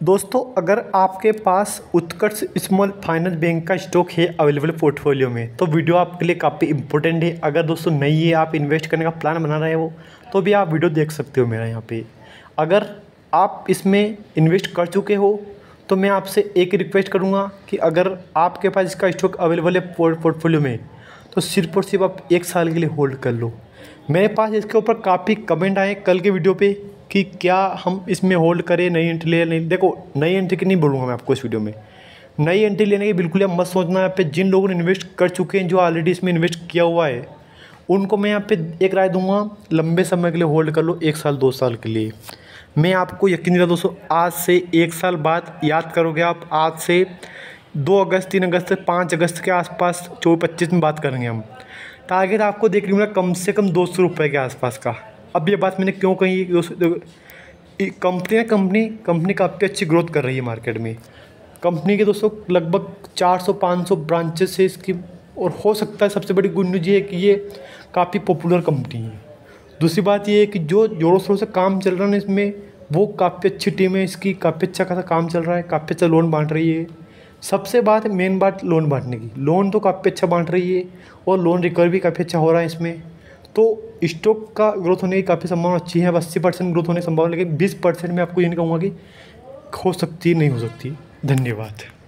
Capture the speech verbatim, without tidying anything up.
दोस्तों, अगर आपके पास उत्कर्ष स्मॉल फाइनेंस बैंक का स्टॉक है अवेलेबल पोर्टफोलियो में, तो वीडियो आपके लिए काफ़ी इंपॉर्टेंट है। अगर दोस्तों नहीं है, आप इन्वेस्ट करने का प्लान बना रहे हो, तो भी आप वीडियो देख सकते हो मेरा यहाँ पे। अगर आप इसमें इन्वेस्ट कर चुके हो तो मैं आपसे एक रिक्वेस्ट करूँगा कि अगर आपके पास इसका स्टॉक अवेलेबल है पोर्टफोलियो में, तो सिर्फ और सिर्फ आप एक साल के लिए होल्ड कर लो। मेरे पास इसके ऊपर काफ़ी कमेंट आए कल के वीडियो पे कि क्या हम इसमें होल्ड करें, नई एंट्री ले नहीं। देखो, नई एंट्री की नहीं बोलूँगा मैं आपको इस वीडियो में। नई एंट्री लेने की बिल्कुल आप मत सोचना। यहाँ पे जिन लोगों ने इन्वेस्ट कर चुके हैं, जो ऑलरेडी इसमें इन्वेस्ट किया हुआ है, उनको मैं यहाँ पे एक राय दूंगा, लंबे समय के लिए होल्ड कर लो, एक साल दो साल के लिए। मैं आपको यकीन दिला दोस्तों, आज से एक साल बाद याद करोगे आप। आज से दो अगस्त, तीन अगस्त, पाँच अगस्त के आसपास, चौबीस पच्चीस में बात करेंगे हम। टारगेट आपको देखने मिला कम से कम दो सौ रुपये के आसपास का। अब ये बात मैंने क्यों कही, कंपनी है कंपनी कंपनी काफ़ी अच्छी ग्रोथ कर रही है मार्केट में। कंपनी के दोस्तों लगभग चार सौ पाँच सौ ब्रांचेस है इसकी, और हो सकता है सबसे बड़ी गुड न्यूज़ ये है कि ये काफ़ी पॉपुलर कंपनी है। दूसरी बात ये है कि जो जोरों शोरों से काम चल रहा है इसमें, वो काफ़ी अच्छी टीम है इसकी, काफ़ी अच्छा खासा काम चल रहा है, काफ़ी अच्छा लोन बांट रही है। सबसे बात मेन बात लोन बांटने की, लोन तो काफ़ी अच्छा बांट रही है और लोन रिकवर भी काफ़ी अच्छा हो रहा है इसमें। तो स्टॉक का ग्रोथ होने की काफ़ी संभावना अच्छी है। अब अस्सी परसेंट ग्रोथ होने की संभावना, लेकिन बीस परसेंट में आपको ये नहीं कहूँगा कि हो सकती है, नहीं हो सकती। धन्यवाद।